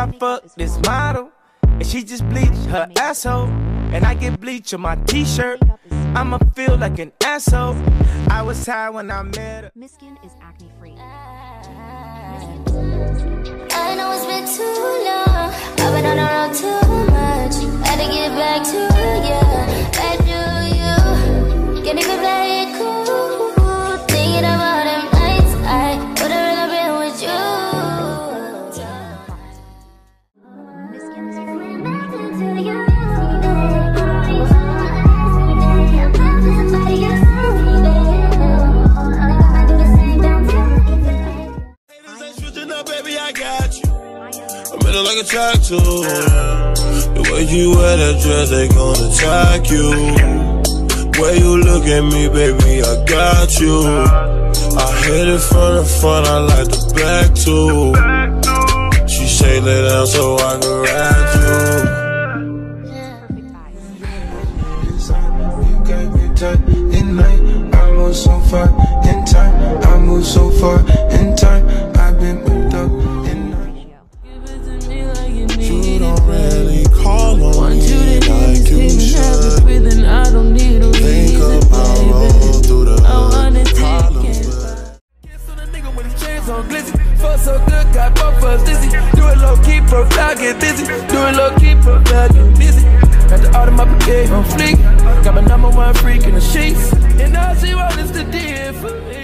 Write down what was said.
I fuck this model, and she just bleached her asshole, and I get bleach on my t-shirt, I'ma feel like an asshole. I was high when I met her. Miskin is acne free. I know it's been too long, I've been on the road too much. Had to get back to you, back to you. Can't even play it cool, thinking about them nights I would've rather been with you. Miskin is free. Baby, I got you. I'm in it like a tattoo. The way you wear that dress, they gon' attack you. Way you look at me, baby, I got you. I hit it from the front, I like the back too. She say lay down so I can ride you. You gave me tight at night. I move so far in time. I move so far in time. I've been moved up in night. You don't really call on me like you should. Breathing, I don't need a Think reason, about rolling through the problems. Kiss on a nigga with his chains on glizzy. Fuck so good, got both of us dizzy. Do it low key, profile get busy. Do it low key, profile get busy. Got the autumn up brigade on fleek. Got my #1 freak in the sheets. And all she wants is the D for me.